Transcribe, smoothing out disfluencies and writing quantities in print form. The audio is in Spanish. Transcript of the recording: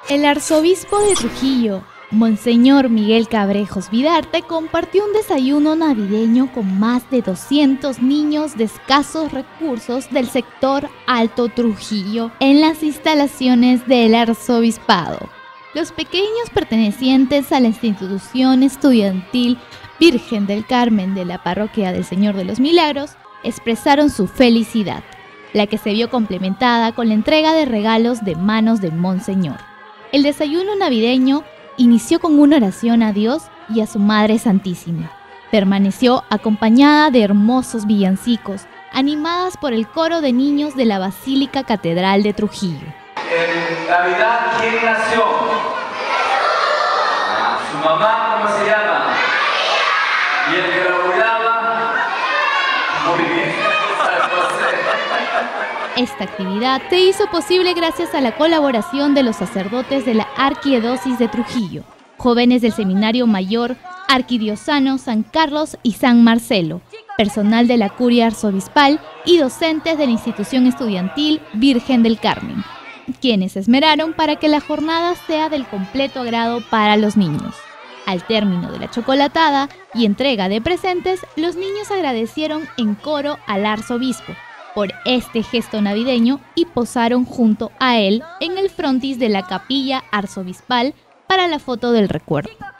El arzobispo de Trujillo, Monseñor Miguel Cabrejos Vidarte, compartió un desayuno navideño con más de 200 niños de escasos recursos del sector Alto Trujillo en las instalaciones del arzobispado. Los pequeños pertenecientes a la institución estudiantil Virgen del Carmen de la Parroquia del Señor de los Milagros expresaron su felicidad, la que se vio complementada con la entrega de regalos de manos de Monseñor. El desayuno navideño inició con una oración a Dios y a su Madre Santísima. Permaneció acompañada de hermosos villancicos, animadas por el coro de niños de la Basílica Catedral de Trujillo. En Navidad, ¿quién nació? ¿Su mamá cómo se llama? ¿Y el que lo cuidaba? Muy bien, San José. Esta actividad se hizo posible gracias a la colaboración de los sacerdotes de la Arquidiócesis de Trujillo, jóvenes del Seminario Mayor Arquidiocesano San Carlos y San Marcelo, personal de la Curia Arzobispal y docentes de la institución estudiantil Virgen del Carmen, quienes se esmeraron para que la jornada sea del completo agrado para los niños. Al término de la chocolatada y entrega de presentes, los niños agradecieron en coro al arzobispo por este gesto navideño y posaron junto a él en el frontis de la capilla arzobispal para la foto del recuerdo.